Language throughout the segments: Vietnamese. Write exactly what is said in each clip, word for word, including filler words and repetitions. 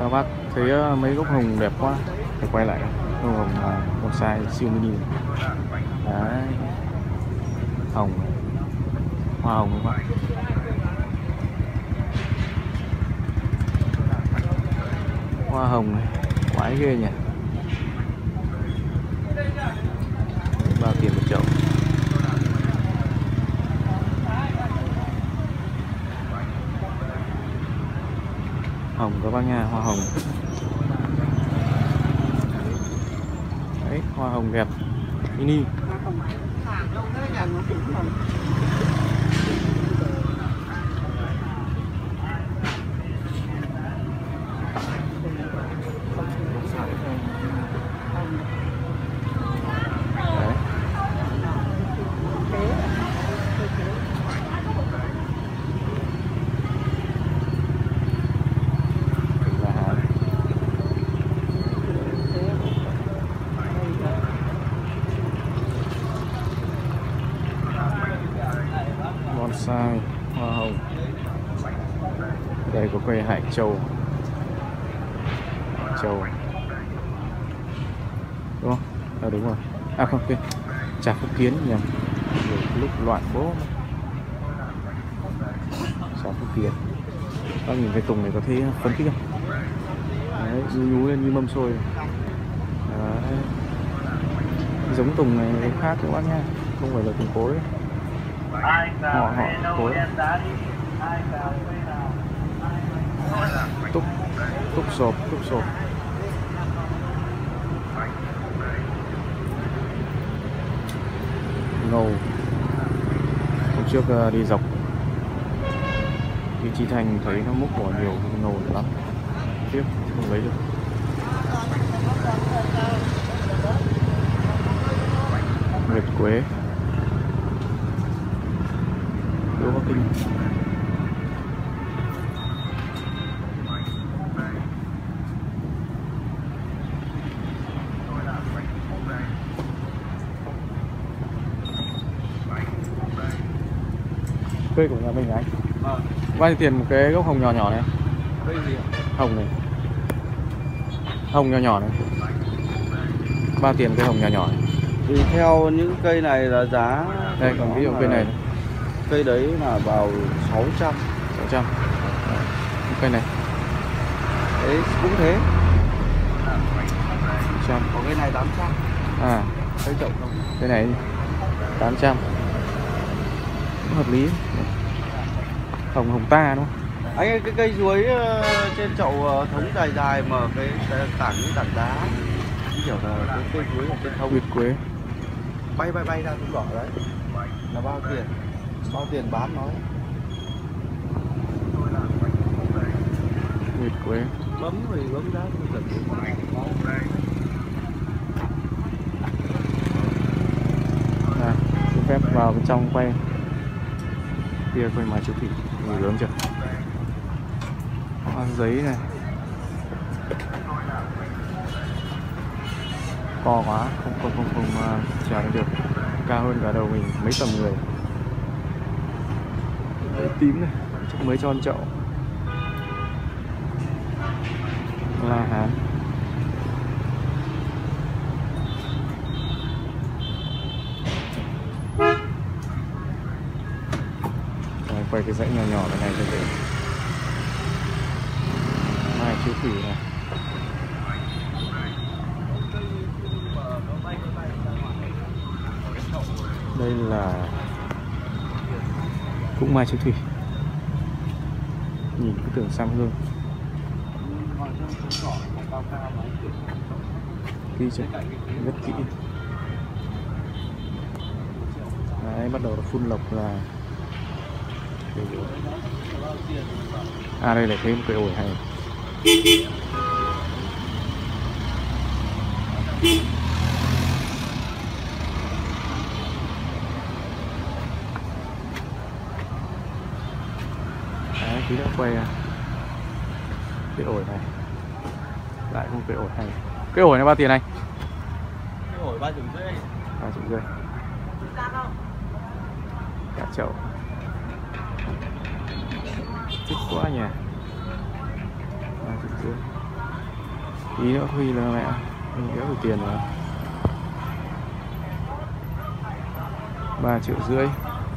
Các bác thấy mấy gốc hồng đẹp quá, phải quay lại gốc hồng bonsai siêu mini. Đấy, hồng, hoa hồng các bác. Hoa hồng này, quái ghê nhỉ. Bao tiền một chậu. Hồng các bác nha, hoa hồng. Đấy, hoa hồng đẹp mini. Bonsai, hoa hồng. Đây có cây hải châu. Hải châu. Đúng không? À đúng rồi. À không, quên. Trà Phúc Kiến nhầm. Lúc loạn bố. Trà Phúc Kiến. Các nhìn cái tùng này có thấy phấn khích không? Đấy, nhú nhú lên như mâm xôi. Đấy. Giống tùng này khác các bác nha, không phải là tùng cối. Họ họ cối. Túc túc sộp, túc sộp. Ngầu. Hôm trước uh, đi dọc đi Chi Thành thấy nó múc bỏ nhiều ngầu lắm. Tiếc không lấy được. Nguyệt quế. Đỗ Bắc Kinh. Cây của nhà mình anh. Vâng. Bao nhiêu tiền một cái gốc hồng nhỏ nhỏ này? Cây gì ạ? Hồng này. Hồng nhỏ nhỏ này. Bao tiền cây hồng nhỏ nhỏ này? Thì theo những cây này là giá. Đây còn ví dụ cây này. Cây đấy là vào sáu trăm. sáu trăm. Cây này. Đấy cũng thế. sáu trăm. Có cây này tám trăm. À, cây chậu không? Cây này tám trăm. Cũng hợp lý. Hồng hồng ta đúng không? Anh ơi, cái cây chuối trên chậu thống dài dài mà cái tảng những tảng đá kiểu là cái cây chuối ở trên thông. Nguyệt quế. Bay bay bay ra cũng đỏ đấy. Là bao tiền? Bao tiền bán nói. Nguyệt quế. Bấm rồi bấm giá không cần. À, xin phép vào bên trong quay. Kia quay ngoài siêu thị người lớn chưa? Hoa giấy này. To quá, không không không không uh, trèo lên được. Cao hơn cả đầu mình mấy tầm người. Đấy, tím này, chắc mới cho ăn chậu. La Hán. Rồi, quay cái dãy nhỏ nhỏ này này cho dễ. Mai chiếu thủy này. Đây là cũng mai chiếu thủy. Nhìn cứ tưởng Sam Hương. Kỹ chưa? Rất kỹ. Đấy, bắt đầu là phun lộc là. À đây lại thấy một cây ổi hay. Đấy, tí nữa quay cây ổi này. Lại không cây ổi hay. Cây ổi này bao tiền anh? Cây ổi ba triệu rưỡi. ba triệu rưỡi. Cả chậu. Thích quá nhỉ. ba triệu rưỡi. Tí nữa Huy là mẹ mình đỡ được tiền rồi. Ba triệu rưỡi.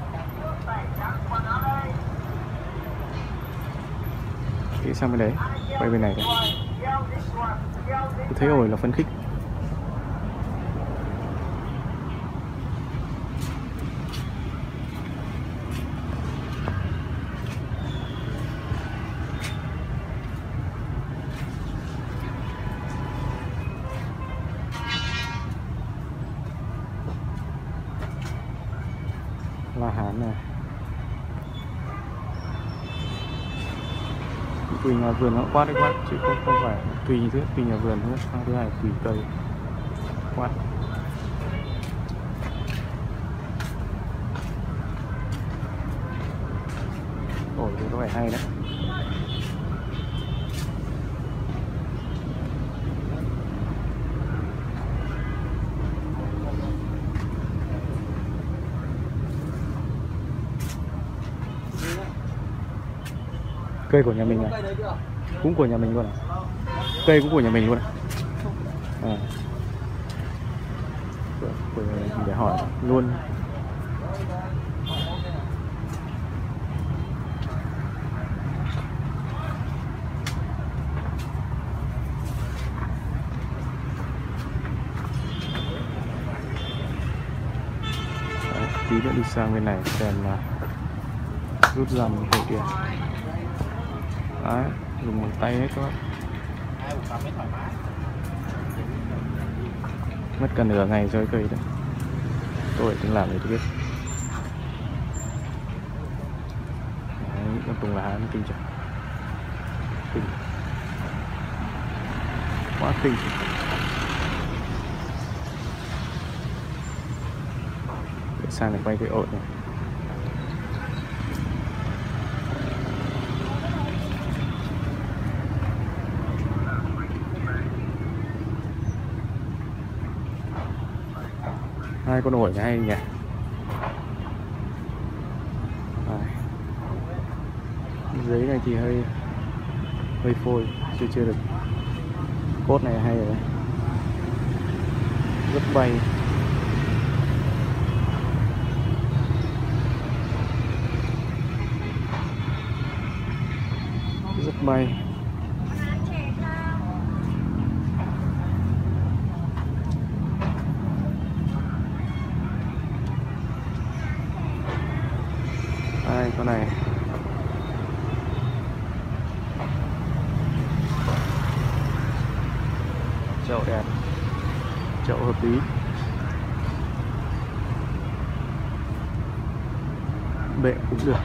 Đi sang bên đấy, quay bên này đây. Tôi thấy ổi là phấn khích. La Hán này. Tùy nhà vườn nó quát đấy quát chứ không không phải tùy thứ tùy nhà vườn nữa, sang thứ hai tùy cây quát. Ổi thì có vẻ hay đấy. Cây của nhà mình này, cũng của nhà mình luôn à? Cây cũng của nhà mình luôn à? À. Của, của nhà mình để hỏi luôn. Đấy, tí nữa đi sang bên này xem là rút dầm hồi tiền. Đấy, dùng bằng tay hết các bạn. Mất cả nửa ngày chơi cây đấy. Tôi từng làm để tôi biết. Đấy, con Tùng là nó kinh chẳng. Kinh. Quá kinh. Để sang này quay cái ổi này. Hai con ổi hay nhỉ. À. Giấy này thì hơi hơi phôi, chưa chưa được. Cốt này hay rồi. Rất bay. Rất bay. Đây, con này chậu đẹp, chậu hợp lý, bệ cũng được,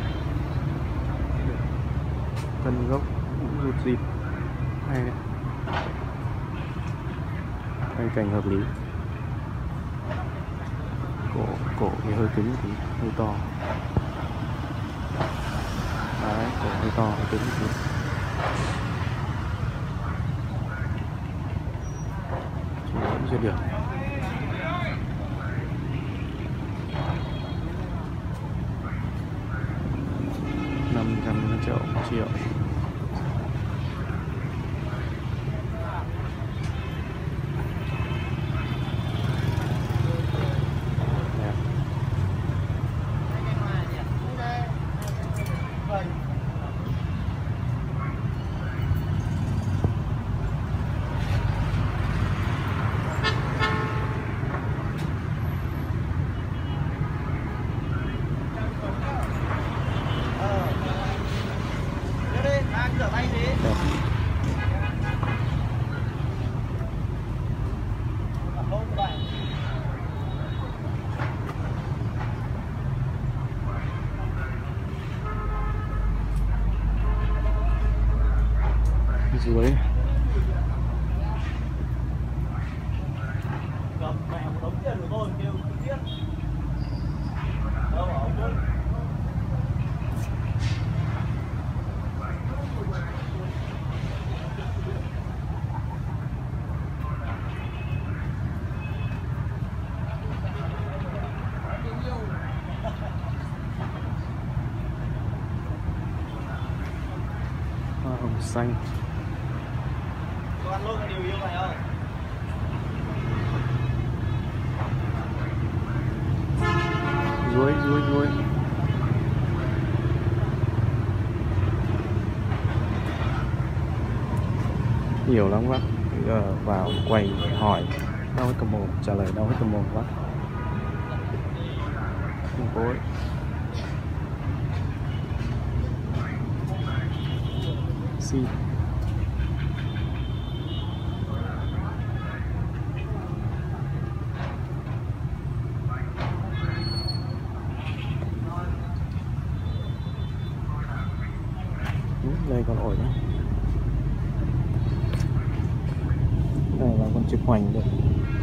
thân gốc cũng rụt rịt hay đấy, cây cành hợp lý, cổ cổ thì hơi cứng thì hơi to. Đấy, cổ hơi to, hơi cứng một chút. Chỉ vẫn chưa được. năm trăm triệu, một triệu. Dưới hoa hồng xanh. ăn luôn cái điều yêu này không? Ruồi, ruồi, ruồi. Nhiều lắm bác. Bây giờ vào quầy hỏi đau hết cả mồm, trả lời đau hết cả mồm bác. Không có ấy. Xin. Đây còn ổi nữa. Đây là con trực hoành đây.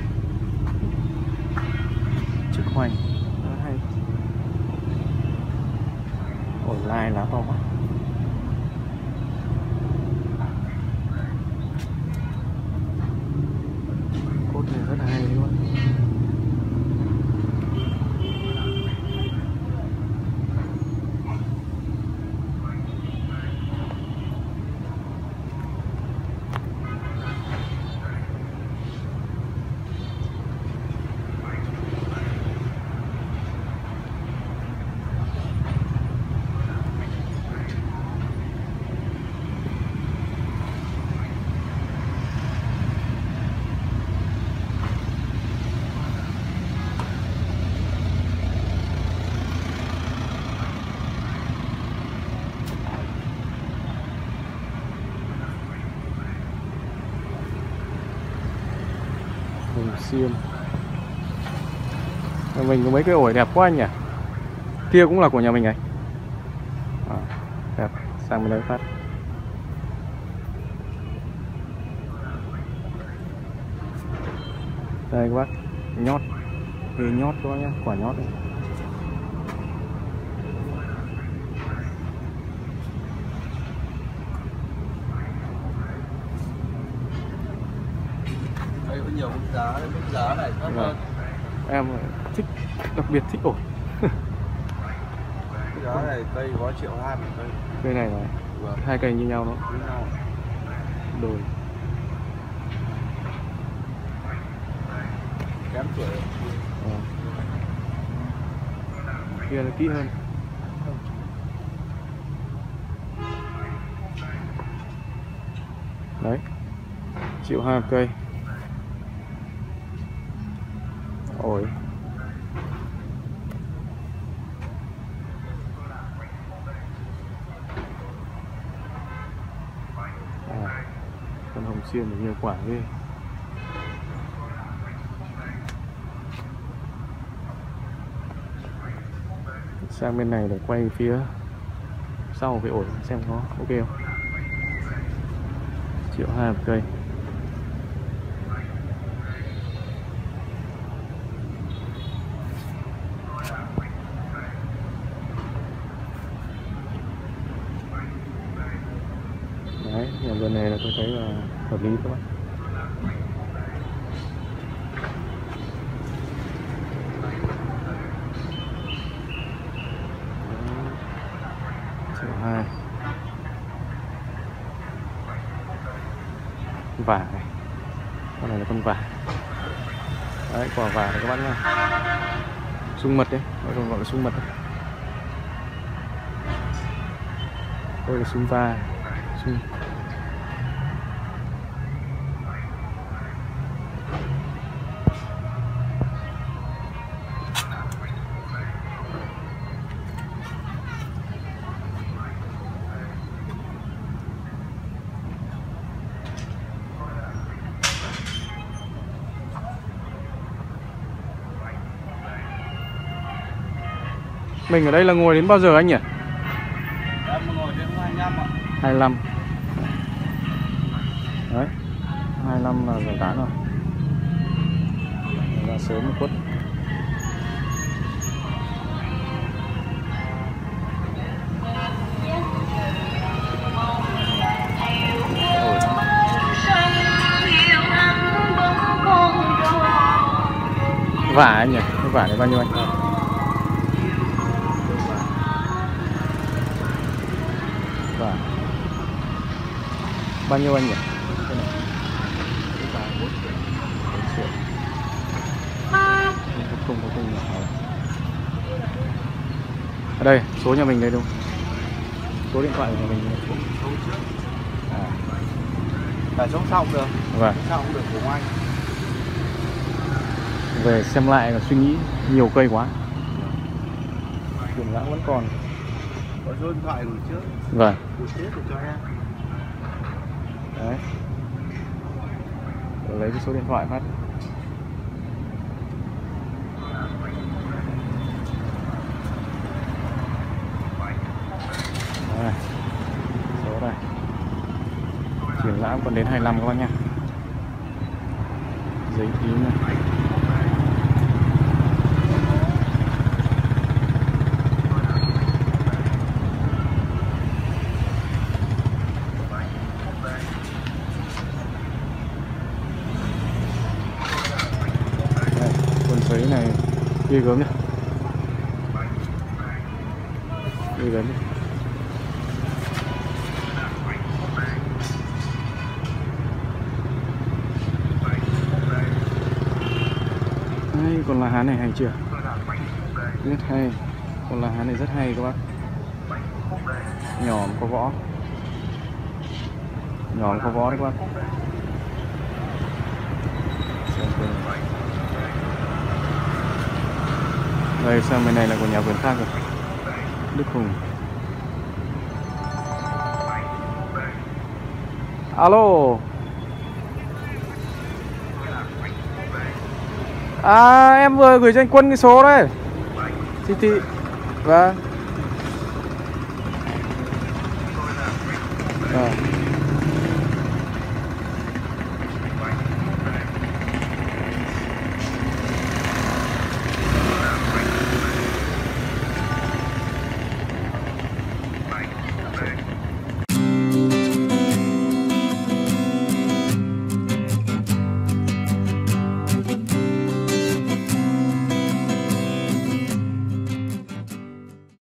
Trực hoành rất hay. Ổi lai lá to quá. Cốt này rất là hay luôn. Hồng xiêm. Nhà mình có mấy cái ổi đẹp quá nhỉ. Kia cũng là của nhà mình này. À, đẹp. Sang bên đấy phát. Đây các bác. Nhót. Ghê nhót các bác nhá. Quả nhót này. Đây có nhiều mức giá, mức giá này thấp hơn. Em thích, đặc biệt thích ổi. Cái giá này cây có triệu hai một cây. Cây này là Vâng. hai cây như nhau đó. Như nhau. Đồi. Kém tuổi. À. Kia là kỹ hơn. Đấy. Triệu hai cây. Ổi. À, con hồng xiêm thì nhiều quả ghê. Sang bên này để quay phía sau cái ổi xem có ok không. Triệu hai một cây. Đấy, nhà vườn này là tôi thấy là hợp lý các bạn. Triệu hai. Vả này. Con này là con vả. Đấy, quả vả này các bạn nha. Sung mật đấy, nó còn gọi là sung mật đấy. Đây là sung va. Sung. Mình ở đây là ngồi đến bao giờ anh nhỉ? Em ngồi đến hai mươi lăm ạ. hai mươi lăm. Đấy. hai mươi lăm là giải tán rồi. Ra sớm một chút. Vả anh nhỉ? Cái vả này bao nhiêu anh? Vả bao nhiêu anh nhỉ? Ở đây, số nhà mình đây đúng. Số điện thoại của nhà mình. Số trước. À. Cả số sau cũng được. Vâng. Số sau cũng được của anh. Về xem lại và suy nghĩ nhiều cây quá. Triển lãm vẫn còn. Có số điện thoại gửi trước. Vâng. Gửi trước để cho em. Đấy. Để lấy cái số điện thoại phát. Đây. Số đây. Triển lãm còn đến hai mươi lăm các bác nha. Giấy in này. Đây, cuốn giấy này ghê gớm nhá. Ghê gớm nhá. Đây, con lá hán này hay chưa? Rất hay. Con lá hán này rất hay các bác. Nhỏm có võ. Nhỏm có võ đấy các bác. Đây, sang bên này là của nhà vườn khác rồi. Đức Hùng. Alo. À, em vừa gửi cho anh Quân cái số đấy. Thì thì vâng. À.